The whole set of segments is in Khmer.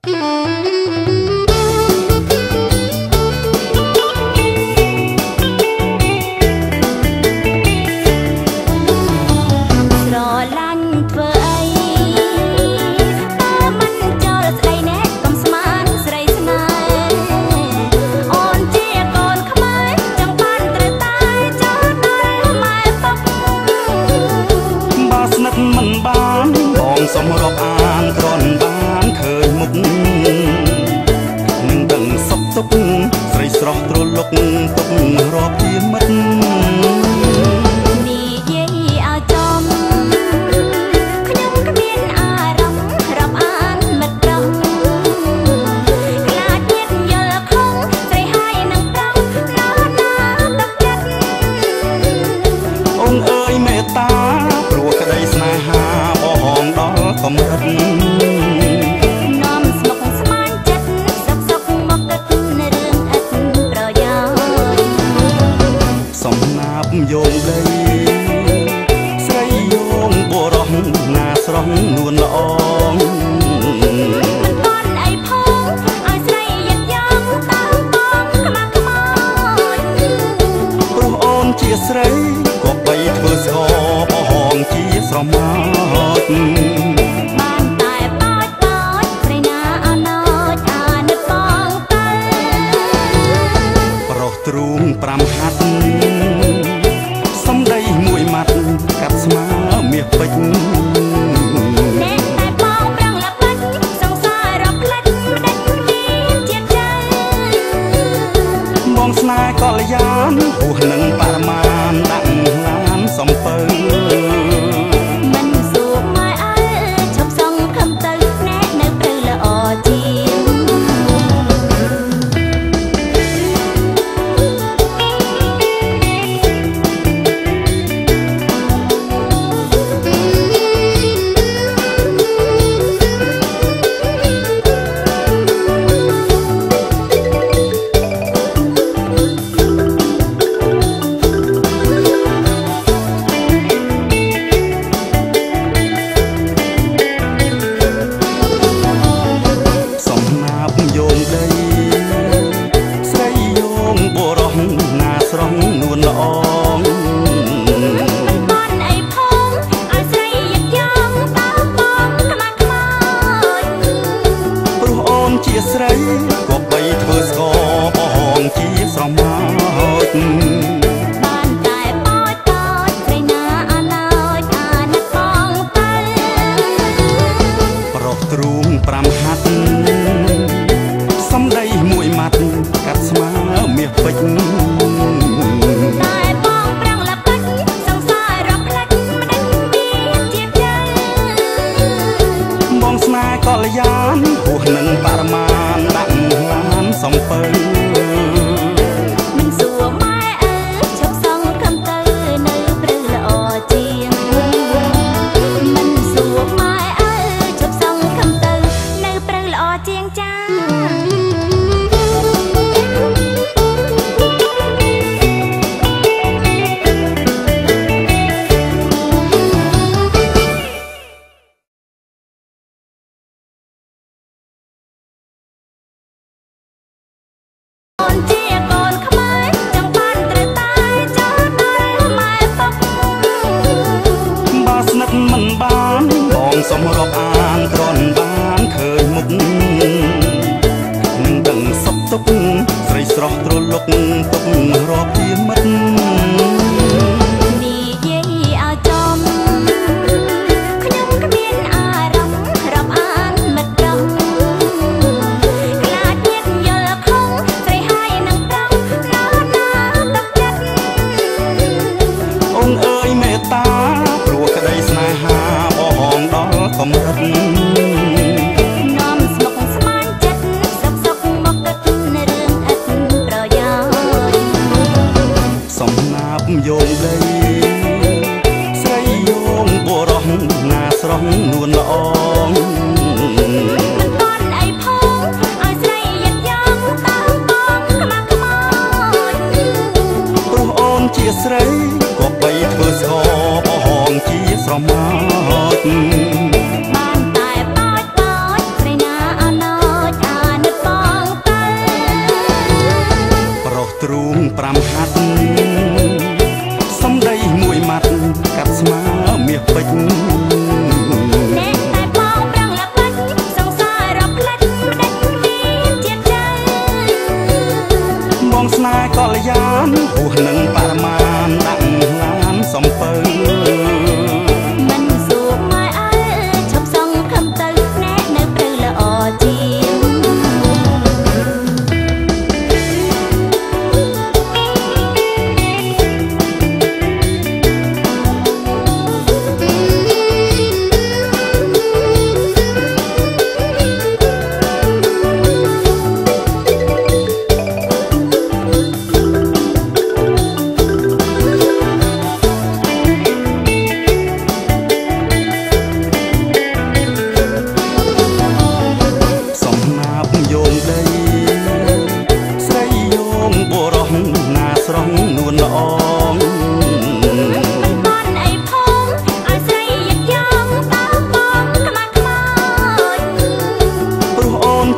សម្រាប់អានក្រនបានឃើញមុខនឹងដឹងសុខទុក្ខស្រីស្រស់ទ្រលុកទុករាប់ជាមិត្តនិយាយឲ្យចំខ្ញុំគ្មានអារម្មណ៍រាប់អានមិត្តប្រុសខ្លាចទៀតយល់ខុសស្រីហើយនឹងប្រុសណាទឹកចិត្តអូនអើយមេត្តាព្រោះក្តីស្នេហាបងដល់កម្រិតនាំស្មុគស្មាញចិត្តសុកមកគិតរឿងឥតប្រយោជន៍សំណាបយោងដីស្រីយោងបុរសណាស្រស់នួនល្អមិនបន់អីផងឲ្យស្រីយឹកយ៉ងតាមបងខ្មាស់ខ្មោចព្រោះអូនជាស្រីក៏បីធ្វើស្គរបងជាស្រមោចបានតែបោចស្រីណាអណោចអានិតបងទៅប្រុសទ្រូង5ហាត់សំដីមួយម៉ាត់កាត់ស្មើមាសពេជ្រអ្នកតែបងប្រឹងល្បិចសង្សាររកផ្លិចមិនដេចមានជាតិចឹងបងស្នេហ៍កល្យានហួសនឹងបរមានដាក់ឡានសំពៅមិនសួរម៉ែអើឈប់សងខំទៅអ្នកនៅព្រៅល្អជាងស្រស់នួនល្អមិនបន់អីផងឲ្យស្រីយឹកយ៉ងតាមបងខ្មាស់ខ្មោចព្រោះអូនជាស្រីក៏បីធ្វើស្គរបងជាស្រមោចបានតែបោចស្រីណាអណោចអានិតបងទៅប្រុសទ្រូង5ហាត់សំដីមួយម៉ាត់កាត់ស្មើមាសពេជ្រតែបងប្រឹងល្បិចសង្សាររកផ្លិចមិនដេចមានជាតិចឹងបងស្នេហ៍កល្យានហួសនឹងបរមានដាក់ឡានសំពៅមិនសួរម៉ែអើឈប់សងខំទៅនៅព្រៅល្អជាងមិនសួរម៉ែអើឈប់សងខំទៅនៅព្រៅល្អជាងចាជាកូនខ្មែរចង់បានត្រូវតែចូលដល់ម៉ែពុកបើស្និទ្ធមិនបានបងសម្រាប់អានក្រនបានឃើញមុខនឹងដឹងសុខទុក្ខស្រីស្រស់ទ្រលុកទុករាប់ជាមិត្តនិយាយឲ្យចំខ្ញុំគ្មានអារម្មណ៍រាប់អានមិត្តប្រុសខ្លាចទៀតយល់ខុសស្រីហើយនឹងប្រុសណាទឹកចិត្តអូនអើយមេត្តាព្រោះក្តីស្នេហាបងដល់កម្រិតនាំស្មុគស្មាញចិត្តសុកមកគិតរឿងឥតប្រយោ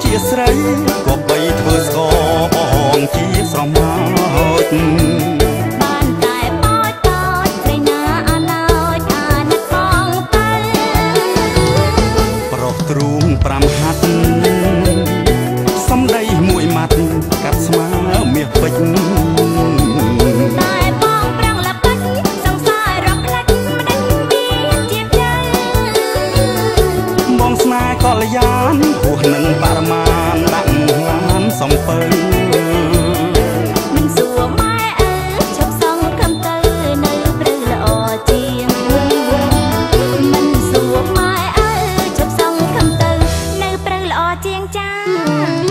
ជាស្រីក៏បីធ្វើស្គរបងជាស្រមោចបានតែបោចបោចស្រីណាអណោចអាណិតបងទៅប្រុសទ្រូង5ហាត់សំដីមួយម៉ាត់កាត់ស្មើមាសពេជ្រតែបងប្រងលពេជ្រសង្សាររកផ្លាច់មិនដឹងមានជាផ្លូវបងស្នេហ៍កល្យានហួសនឹងបរមានដាក់ឡានសំពៅមិនសួរម៉ែអើឈប់សង្ឃឹមទៅនៅព្រឹកល្អជាងមិនសួរម៉ែអើឈប់សង្ឃឹមទៅនៅព្រឹកល្អជាងចា